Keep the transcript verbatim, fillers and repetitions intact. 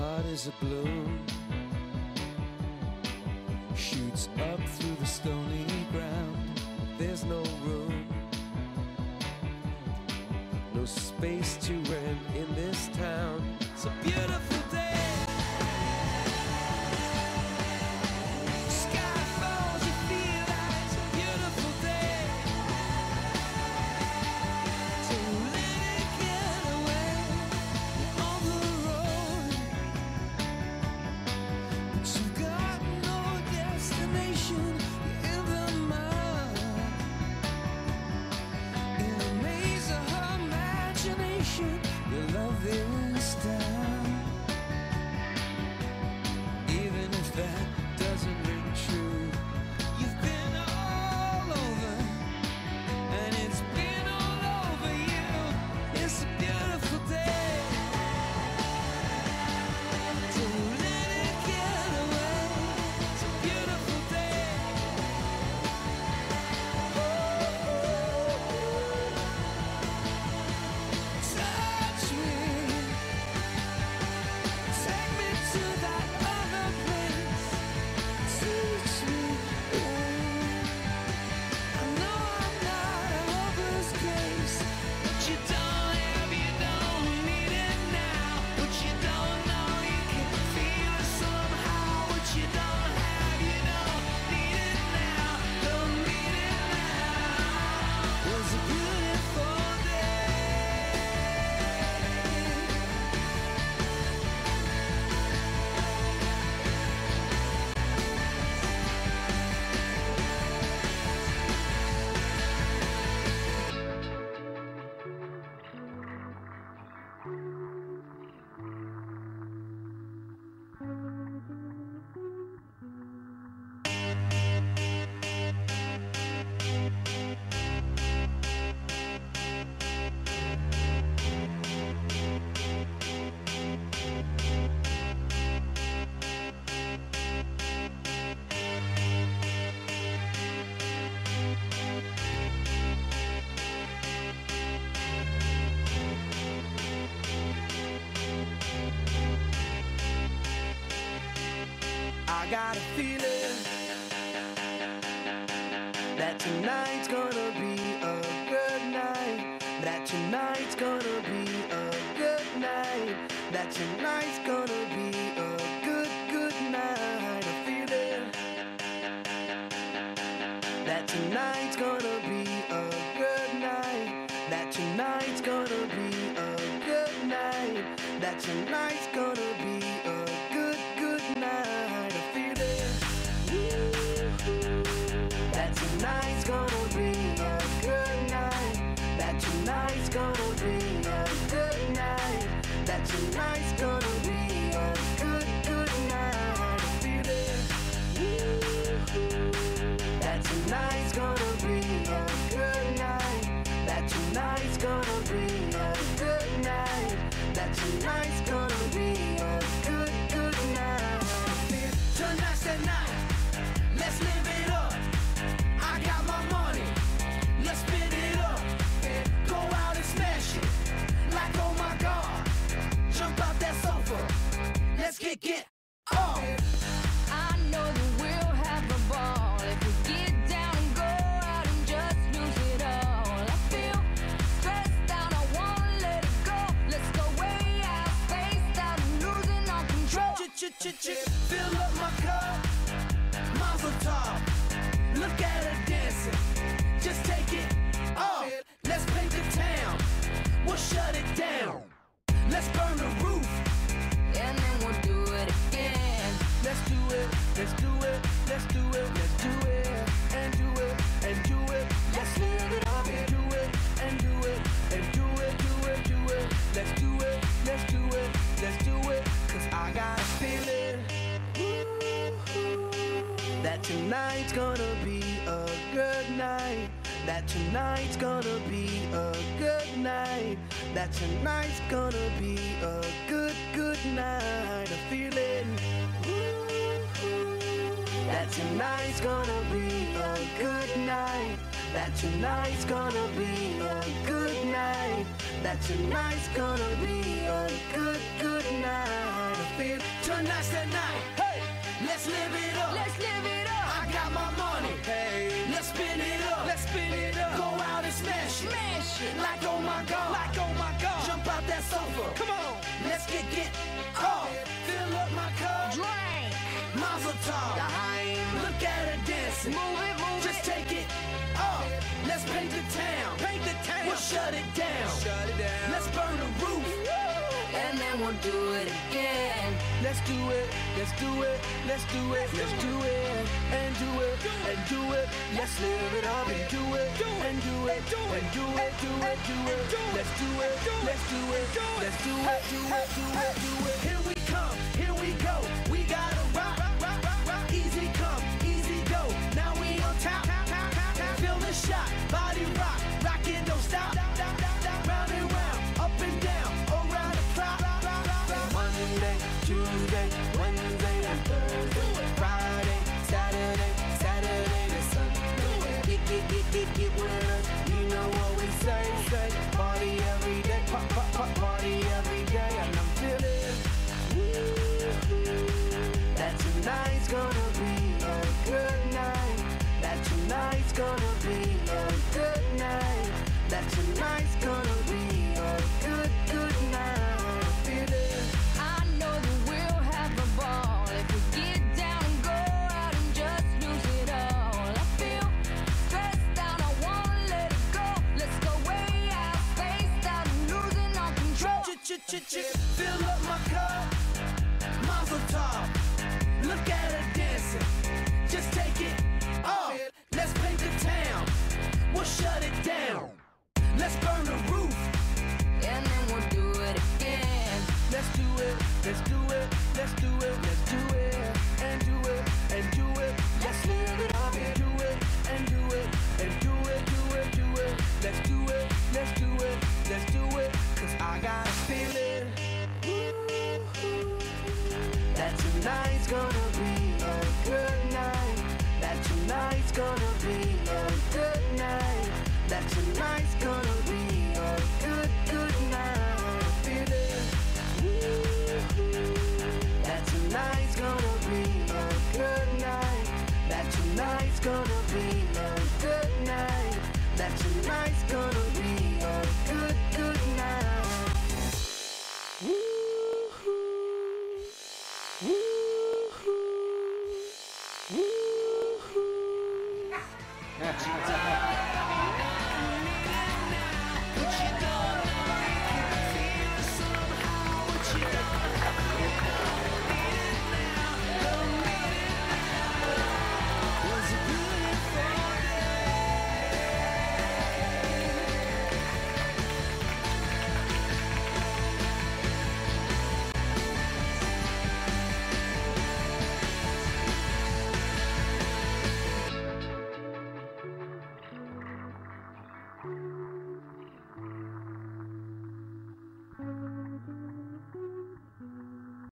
heart is a balloon, shoots up through the stony ground. There's no room, no space to rent in this town. It's a beautiful day. Sky falls, you feel like it's a beautiful day. So let it get away on the road, but you've got no destination. You're in the mud, in the maze of her imagination. Your love is down, even if that doesn't ring true. You've been all over, and it's been all over you. It's a beautiful day. So let it get away. It's a beautiful day. Touch me, take me to that other place. Teach me. I know I'm not a hopeless case. What you don't have, you don't need it now. What you don't know, you can feel it somehow. What you don't have, you don't need it now. Don't need it now. It was a beautiful day. I got a feeling that tonight's gonna be a good night. That tonight's gonna be a good night. That tonight's gonna be a good, good night. A feeling that tonight's gonna be a good night. That tonight's gonna be a good night. That tonight's gonna be a good, good night. A feeling that tonight's gonna be a good night. That tonight's gonna be a good night. That tonight's gonna be a good, good night. A feeling that tonight's gonna be a good night. That tonight's gonna be a good night. That tonight's gonna be a good, good night. Tonight's the night, let's live it up. I got my money, let's spin it up. Go out and smash it, like oh my God. Jump out that sofa, let's get get off. I know that we'll have a ball if we get down and go out and just lose it all. I feel stressed out, I wanna let it go. Let's go way out, spaced out and losing all control. Ch-ch-ch-ch, fill up my cup, mazel tov. Look at her dancing, just take it off. Let's paint the town, we'll shut it down. Let's burn the roof, And then we'll do it again. let's do it, let's do it, let's do it, let's do it, and do it, and do it. Let's live it up and do it, and do it, and do it, do it, do it. Let's do it, let's do it, let's do it. Cause I got a feeling that tonight's gonna be a good night. That tonight's gonna be a good night. That tonight's gonna be a good, good night. A feeling that tonight's gonna be a good night. That tonight's gonna be a good night. That tonight's gonna be a good, good night. feel tonight's the night. Hey, let's live it up. Let's live it up. I got my money. Hey, let's spin it up. Let's spin it up. Go out and smash it. Smash it. Like oh my God. Like oh my God. Jump out that sofa. Come on. Let's get get off. Fill up my cup. Drink. Mazel tov. Look at her dancing. Move it, move Just it. take it off. Let's paint the town. Paint the town. We'll shut it down. Shut it down. Let's burn the roof. And then we'll do it again. Let's do it. Let's do it. Let's do it. Let's do it. And do it. And do it. Let's live it up and do it. And do it. And do it. Do it. Do it. Let's do it. Let's do it. Let's do it. Do it. Do it. Do it. Here we come. Here we go. We gotta rock. Rock. Rock. Rock. Easy come. Easy go. Now we on top. Feel the shot. Body rock. Rockin', don't stop. Round and round. Up and down. Around the clock. Monday, Tuesday, Wednesday, and Thursday. Friday, Saturday, Saturday to Sunday. Get, get, get, get, get with us. You know what we say, say. Party every day. Pop, pop, pop, party every day. And I'm feeling that tonight's gonna be a good night. That tonight's gonna be a good night. That tonight's gonna be a good, good night. I'm feeling. I know that we'll have a ball if we get down and go out and just lose it all. I feel stressed out, I wanna let it go. Let's go way out, spaced out, and losing our control. Ch-ch-ch-ch, fill up my cup. Mazel tov. Look at her dancing. Just take it off. Let's paint the town. We'll shut it down. Let's burn the roof. And then we'll do it again. Let's do it. Let's do it. Let's do it. Let's do it. And do it. And do it. Let's live it up and do it. And do it. And do it. Do it. Do it. Let's do it. Let's do it. Let's do it. Cause I got a feeling that tonight's gonna be a good night. That tonight's gonna be a good night. That tonight's gonna be a good, good night. I'm feeling that tonight's gonna be a good night. That tonight's gonna be a good night. That tonight's gonna be a good, good night. Woo-hoo. Woo-hoo. Woo-hoo.